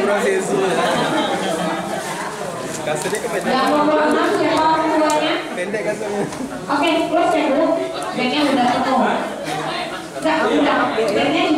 kurang sesu. Kasurnya kepedean. Yang nomor 6 siapa orang tuanya? Pendek kasurnya. Oke, close ya Bu. Backnya udah penuh. Enggak, udah. Backnya